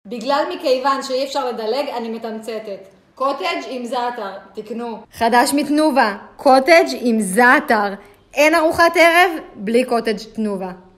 מכיוון שאי אפשר לדלג, אני מתמצתת. קוטג' עם זאטר, תקנו. חדש מתנובה, קוטג' עם זאטר. אין ארוחת ערב בלי קוטג' תנובה.